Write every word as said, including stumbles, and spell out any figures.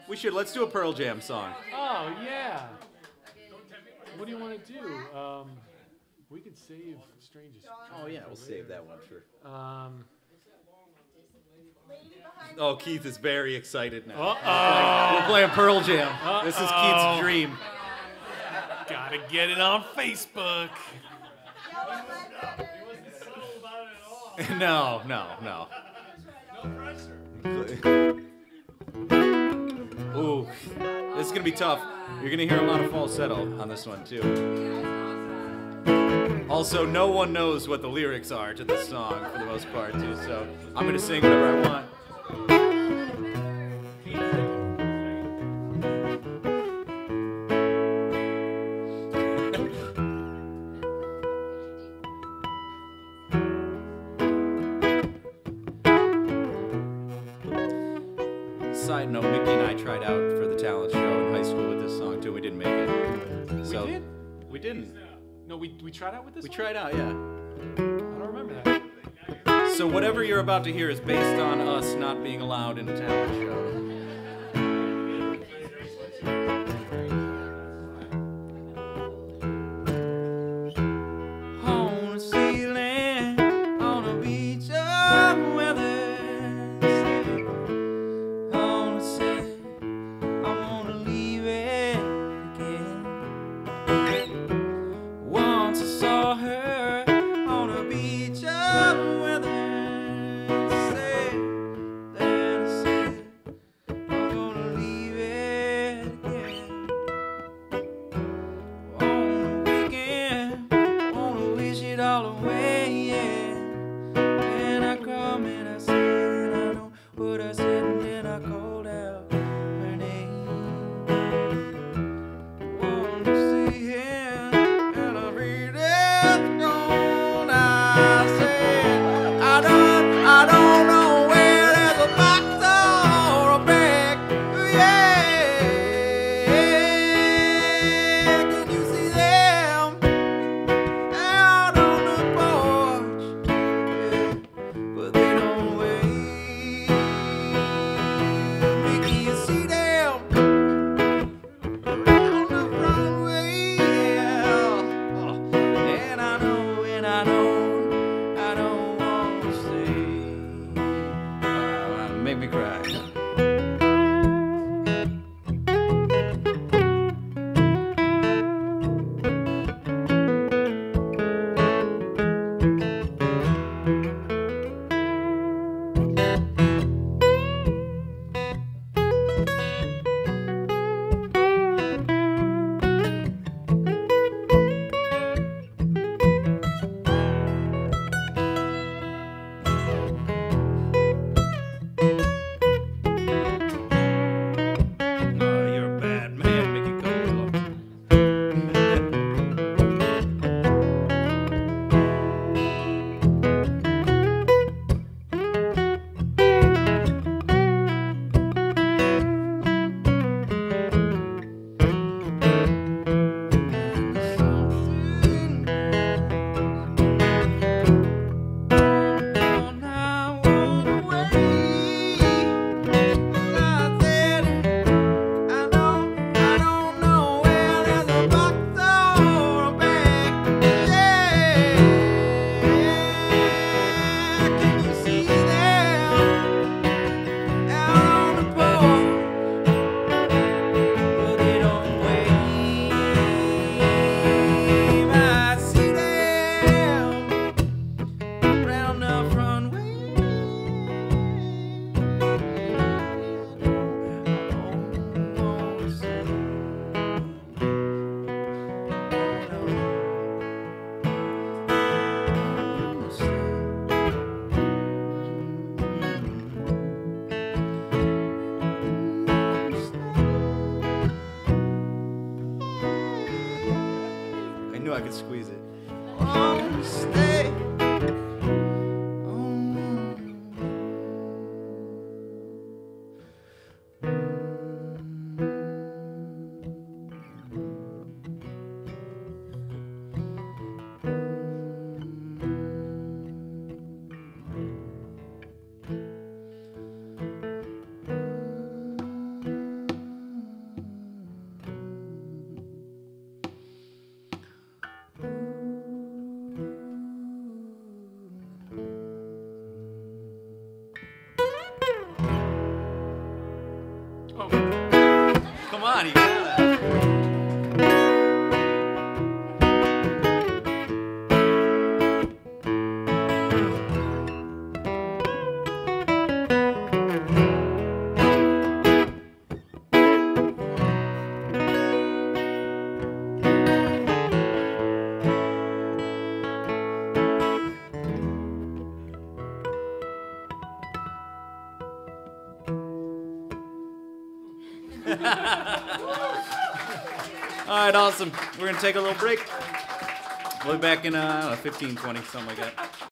We should. Let's do a Pearl Jam song. Oh, yeah. What do you want to do? Um, we could save Strangest. Oh, yeah, we'll save that one for... Um, oh, Keith is very excited now. Uh-oh. We're playing Pearl Jam. Uh-oh. This is Keith's dream. Gotta get it on Facebook. no, no, no. No pressure. Ooh, this is gonna be tough. You're gonna hear a lot of falsetto on this one too. Also, no one knows what the lyrics are to this song for the most part too, so I'm gonna sing whatever I want. Side note, Mickey and I tried out for the talent show in high school with this song too. We didn't make it. So we did? We didn't. No, we, we tried out with this We one? tried out, yeah. I don't remember that. So whatever you're about to hear is based on us not being allowed in a talent show. On a ceiling, on a beach of weather, on a set, I wanna leave it again. Once I saw her on a beach of weather, said, then I said, I'm gonna leave it again. On the weekend, wanna wish it all away, yeah. And I come and I said, and I know what I said, and then I called out her name. Want to see him, and I read it gone. I said, I don't, I don't know where there's a box or a bag, yeah. Can you see them out on the porch? Yeah, but they don't wait. Mickey, you see them around the runway, yeah. Oh, and I know, and I know, I don't want to stay. Uh, make me cry. Oh, you're a bad man, Mickey Costello. Round the front way. I knew I could squeeze it. Oh, stay. Come on, you got it. All right, awesome. We're going to take a little break. We'll be back in uh, I don't know, fifteen, twenty, something like that.